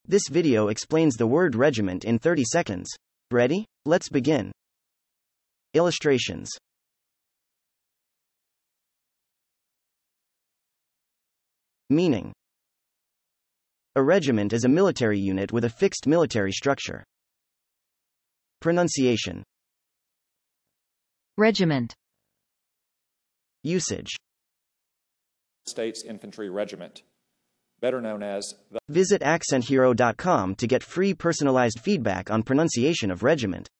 This video explains the word regiment in 30 seconds. Ready? Let's begin. Illustrations. Meaning. A regiment is a military unit with a fixed military structure. Pronunciation. Regiment. Usage. States Infantry Regiment, better known as the. Visit accenthero.com to get free personalized feedback on pronunciation of regiment.